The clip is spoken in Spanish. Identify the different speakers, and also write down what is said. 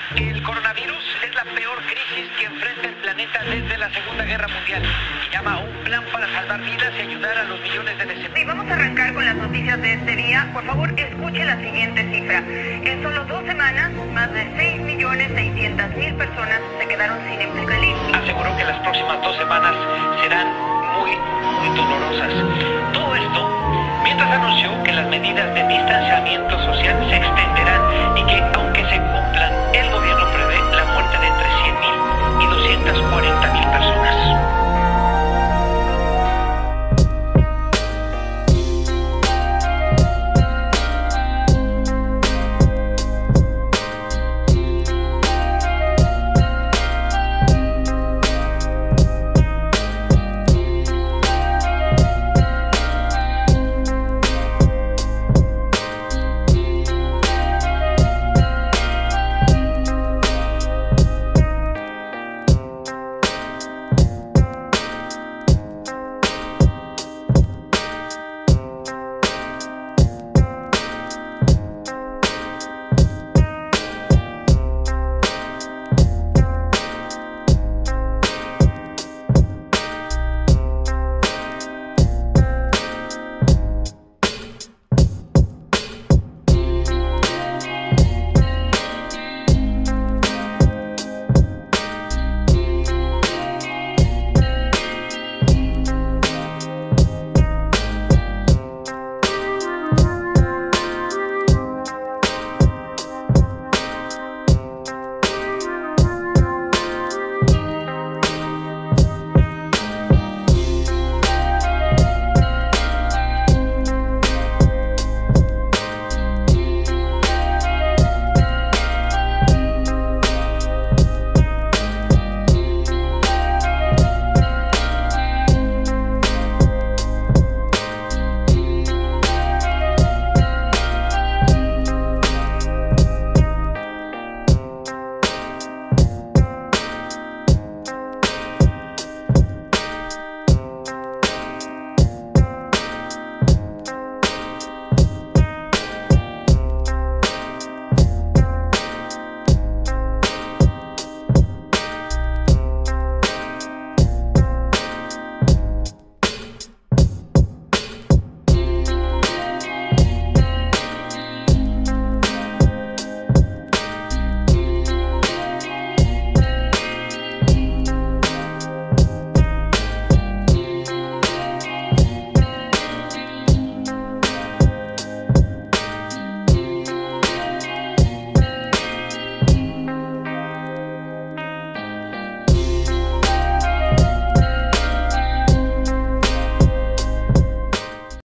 Speaker 1: El coronavirus es la peor crisis que enfrenta el planeta desde la Segunda Guerra Mundial y llama a un plan para salvar vidas y ayudar a los millones de desempleados.
Speaker 2: Sí, vamos a arrancar con las noticias de este día. Por favor, escuche la siguiente cifra. En solo 2 semanas, más de 6.600.000 personas se quedaron sin empleo.
Speaker 1: Aseguró que las próximas 2 semanas serán muy dolorosas. Todo esto mientras anunció que las medidas de distanciamiento social se extenderán y que aunque se cumplan